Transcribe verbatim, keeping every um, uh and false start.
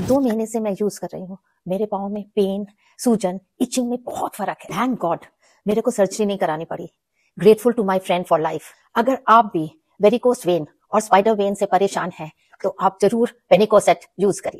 दो महीने से मैं यूज कर रही हूँ। मेरे पाँव में पेन, सूजन, इचिंग में बहुत फर्क है। थैंक गॉड मेरे को सर्जरी नहीं करानी पड़ी। Grateful to my friend for life. अगर आप भी वेरिकोस वेन और स्पाइडर वेन से परेशान हैं तो आप जरूर वेनिकोसेट यूज करिए।